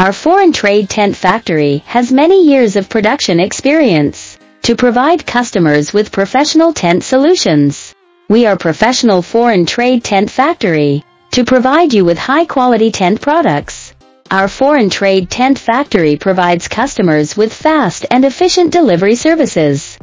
Our foreign trade tent factory has many years of production experience to provide customers with professional tent solutions. We are professional foreign trade tent factory to provide you with high-quality tent products. Our foreign trade tent factory provides customers with fast and efficient delivery services.